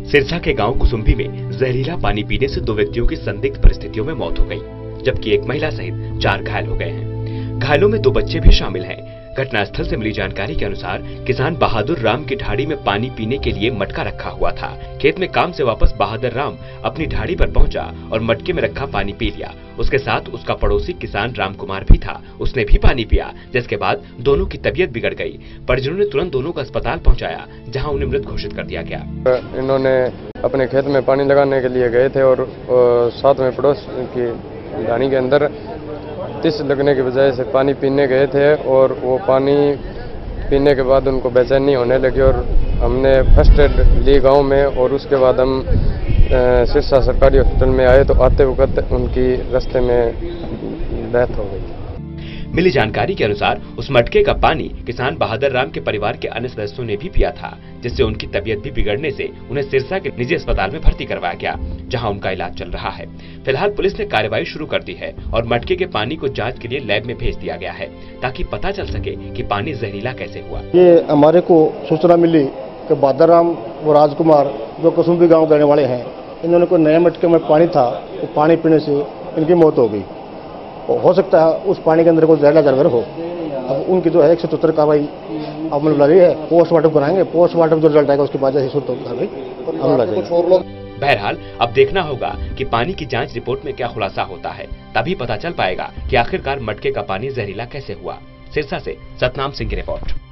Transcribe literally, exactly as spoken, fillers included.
सिरसा के गांव कुसुम्भी में जहरीला पानी पीने से दो व्यक्तियों की संदिग्ध परिस्थितियों में मौत हो गई, जबकि एक महिला सहित चार घायल हो गए हैं। घायलों में दो बच्चे भी शामिल हैं। घटनास्थल से मिली जानकारी के अनुसार किसान बहादुर राम की ढाड़ी में पानी पीने के लिए मटका रखा हुआ था। खेत में काम से वापस बहादुर राम अपनी ढाड़ी पर पहुंचा और मटके में रखा पानी पी लिया। उसके साथ उसका पड़ोसी किसान राम कुमार भी था, उसने भी पानी पिया, जिसके बाद दोनों की तबीयत बिगड़ गई। परिजनों ने तुरंत दोनों को अस्पताल पहुंचाया, जहां उन्हें मृत घोषित कर दिया गया। इन्होंने अपने खेत में पानी लगाने के लिए गए थे और साथ में पड़ोस की ढाणी के अंदर तिस लगने की वजह से पानी पीने गए थे और वो पानी पीने के बाद उनको बेचैनी होने लगी और हमने फर्स्ट एड ली गांव में और उसके बाद हम सिरसा सरकारी हॉस्पिटल में आए तो आते वक्त उनकी रास्ते में डेथ हो गई। मिली जानकारी के अनुसार उस मटके का पानी किसान बहादुर राम के परिवार के अन्य सदस्यों ने भी पिया था, जिससे उनकी तबीयत भी बिगड़ने से उन्हें सिरसा के निजी अस्पताल में भर्ती करवाया गया, जहां उनका इलाज चल रहा है। फिलहाल पुलिस ने कार्रवाई शुरू कर दी है और मटके के पानी को जांच के लिए लैब में भेज दिया गया है, ताकि पता चल सके कि पानी जहरीला कैसे हुआ। ये हमारे को सूचना मिली कि बहादुर राम और राजकुमार जो कुसुम्भी गाँव के रहने वाले हैं, इन्होंने कोई नए मटके में पानी था, तो पानी पीने से इनकी मौत हो गई। हो सकता है उस पानी के अंदर कोई जहरीला जानवर हो। अब उनकी जो है एक सौ चौहत्तर कार्रवाई अमल में लगी है, पोस्टमार्टम कराएंगे, पोस्टमार्टम जो रिजल्ट आएगा उसके बाद जैसे कार्रवाई अमल आ जाएगी। बहरहाल अब देखना होगा कि पानी की जांच रिपोर्ट में क्या खुलासा होता है, तभी पता चल पाएगा कि आखिरकार मटके का पानी जहरीला कैसे हुआ। सिरसा से सतनाम सिंह की रिपोर्ट।